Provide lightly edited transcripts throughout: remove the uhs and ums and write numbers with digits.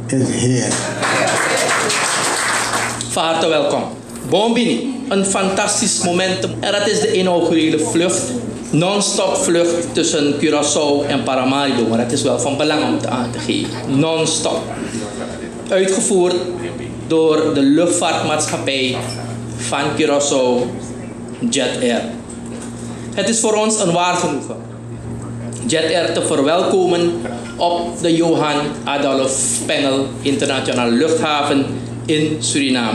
is here. Van harte welkom. Bombini, een fantastisch momentum. En dat is de inaugurele vlucht. Non-stop vlucht tussen Curaçao en Paramaribo. Maar dat is wel van belang om het aan te geven. Non-stop. Uitgevoerd door de luchtvaartmaatschappij van Curaçao, Jet Air. Het is voor ons een waar genoegen Jet Air te verwelkomen op de Johan Adolf Panel Internationale Luchthaven in Suriname.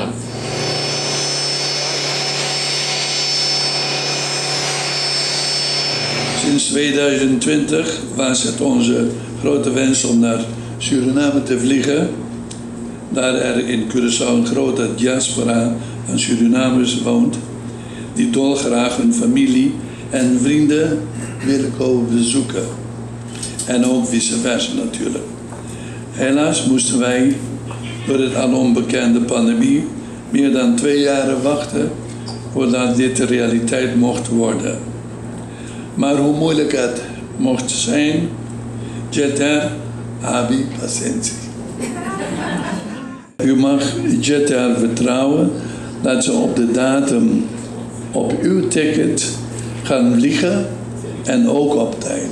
Sinds 2020 was het onze grote wens om naar Suriname te vliegen, daar er in Curaçao een grote diaspora van Surinamers woont, die dolgraag hun familie en vrienden willen komen bezoeken. En ook vice versa natuurlijk. Helaas moesten wij door het alom bekende pandemie meer dan 2 jaar wachten voordat dit de realiteit mocht worden. Maar hoe moeilijk het mocht zijn, Jet Air, abi paciëntie. U mag Jet Air vertrouwen dat ze op de datum op uw ticket gaan vliegen en ook op tijd.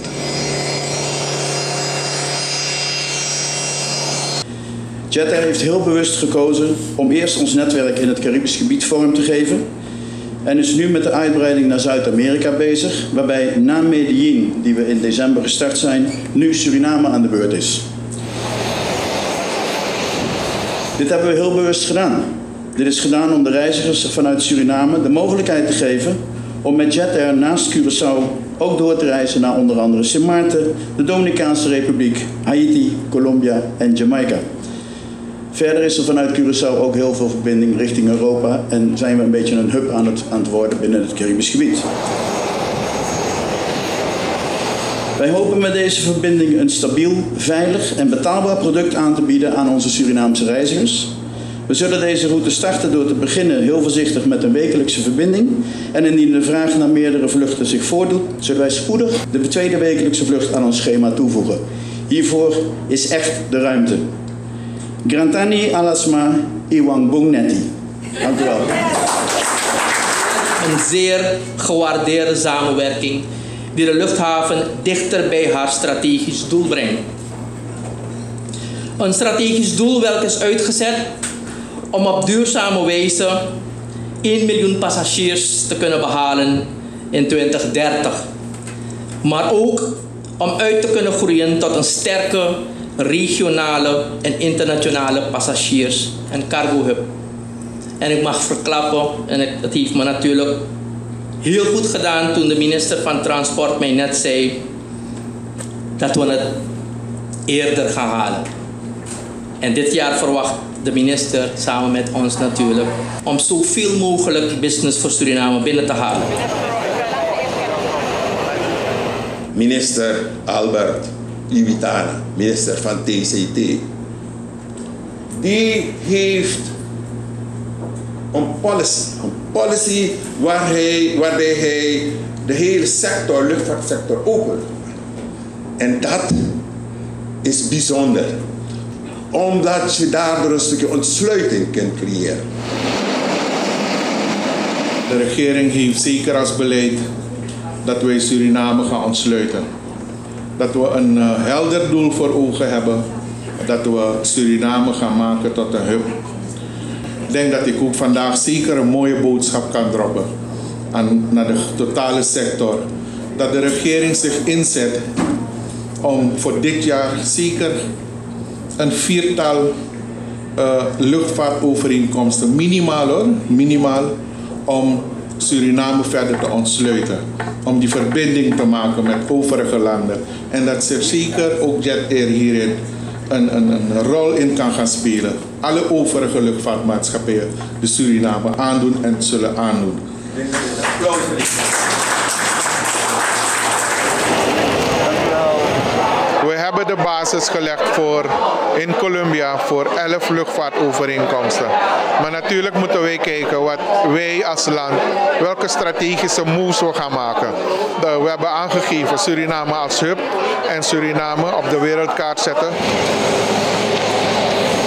Jet Air heeft heel bewust gekozen om eerst ons netwerk in het Caribisch gebied vorm te geven en is nu met de uitbreiding naar Zuid-Amerika bezig, waarbij na Medellin, die we in december gestart zijn, nu Suriname aan de beurt is. Dit hebben we heel bewust gedaan. Dit is gedaan om de reizigers vanuit Suriname de mogelijkheid te geven om met Jet Air naast Curaçao ook door te reizen naar onder andere Sint Maarten, de Dominicaanse Republiek, Haiti, Colombia en Jamaica. Verder is er vanuit Curaçao ook heel veel verbinding richting Europa en zijn we een beetje een hub aan het worden binnen het Caribisch gebied. Wij hopen met deze verbinding een stabiel, veilig en betaalbaar product aan te bieden aan onze Surinaamse reizigers. We zullen deze route starten door te beginnen heel voorzichtig met een wekelijkse verbinding. En indien de vraag naar meerdere vluchten zich voordoet, zullen wij spoedig de tweede wekelijkse vlucht aan ons schema toevoegen. Hiervoor is echt de ruimte. Grantani alasma iwang bungneti. Dank u wel. Een zeer gewaardeerde samenwerking die de luchthaven dichter bij haar strategisch doel brengt. Een strategisch doel welk is uitgezet om op duurzame wijze 1 miljoen passagiers te kunnen behalen in 2030. Maar ook om uit te kunnen groeien tot een sterke regionale en internationale passagiers- en cargo-hub. En ik mag verklappen, en het heeft me natuurlijk heel goed gedaan toen de minister van Transport mij net zei dat we het eerder gaan halen. En dit jaar verwacht de minister samen met ons natuurlijk om zoveel mogelijk business voor Suriname binnen te halen. Minister Albert Iwitana, minister van TCT, die heeft een policy waarbij hij de hele sector, luchtvaartsector opent. En dat is bijzonder, omdat je daardoor een stukje ontsluiting kunt creëren. De regering heeft zeker als beleid dat wij Suriname gaan ontsluiten. Dat we een helder doel voor ogen hebben, dat we Suriname gaan maken tot een hub. Ik denk dat ik ook vandaag zeker een mooie boodschap kan droppen naar de totale sector. Dat de regering zich inzet om voor dit jaar zeker een 4-tal luchtvaartovereenkomsten, minimaal hoor, minimaal, om Suriname verder te ontsluiten. Om die verbinding te maken met overige landen. En dat ze zeker ook Jet Air hierin een rol in kan gaan spelen. Alle overige luchtvaartmaatschappijen de Suriname aandoen en zullen aandoen. We hebben de basis gelegd in Colombia voor 11 luchtvaartovereenkomsten. Maar natuurlijk moeten wij kijken wat wij als land, welke strategische moves we gaan maken. We hebben aangegeven Suriname als hub en Suriname op de wereldkaart zetten.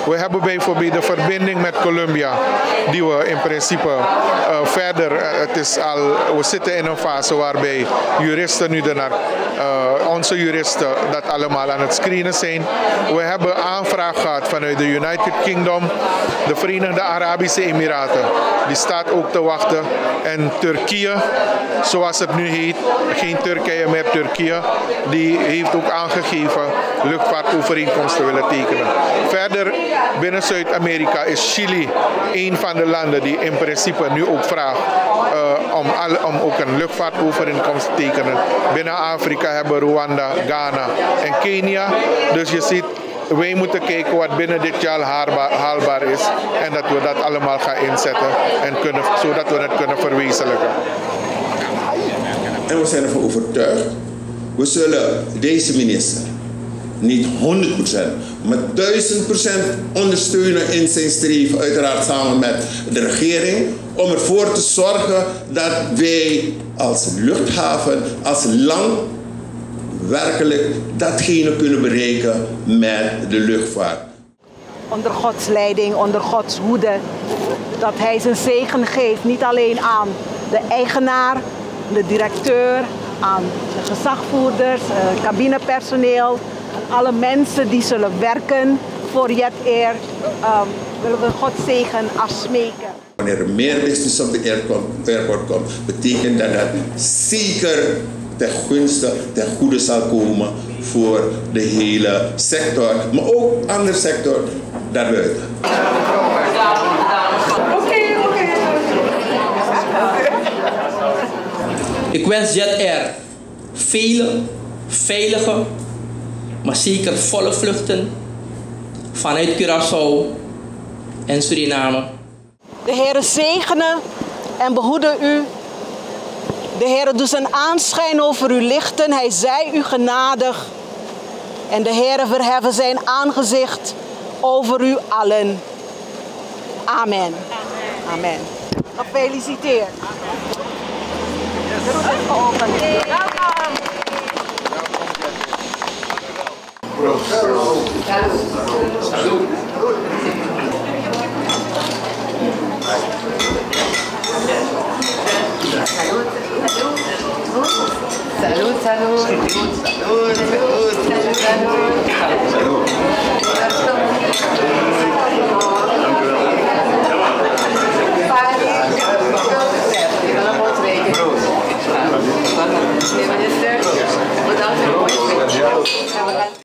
We hebben bijvoorbeeld de verbinding met Colombia, die we in principe verder, we zitten in een fase waarbij juristen nu onze juristen dat allemaal aan het screenen zijn. We hebben aanvraag gehad vanuit de United Kingdom, de Verenigde Arabische Emiraten, die staat ook te wachten. En Turkije, zoals het nu heet, geen Turkije meer, Turkije, die heeft ook aangegeven luchtvaartovereenkomsten willen tekenen. Verder binnen Zuid-Amerika is Chili een van de landen die in principe nu ook vraagt om ook een luchtvaartovereenkomst te tekenen. Binnen Afrika hebben Rwanda, Ghana en Kenia. Dus je ziet, wij moeten kijken wat binnen dit jaar haalbaar is en dat we dat allemaal gaan inzetten zodat we het kunnen verwezenlijken. En we zijn ervan overtuigd, we zullen deze minister niet 100%, maar 1000% ondersteunen in zijn streven, uiteraard samen met de regering, om ervoor te zorgen dat wij als luchthaven, als land, werkelijk datgene kunnen bereiken met de luchtvaart. Onder Gods leiding, onder Gods hoede, dat Hij zijn zegen geeft, niet alleen aan de eigenaar, de directeur, aan de gezagvoerders, cabinepersoneel, aan alle mensen die zullen werken voor Jet Air, willen we Gods zegen afsmeken. Wanneer er meer business op de airport komt, betekent dat dat zeker ten gunste, ten goede zal komen voor de hele sector, maar ook andere sector daarbuiten. Ik wens Jet Air vele, veilige, maar zeker volle vluchten vanuit Curaçao en Suriname. De Heere zegene en behoede u. De Heere doet zijn aanschijn over u lichten. Hij zij u genadig. En de Heere verheffen zijn aangezicht over u allen. Amen. Amen. Gefeliciteerd. Salud, salud. Minister, bedankt voor het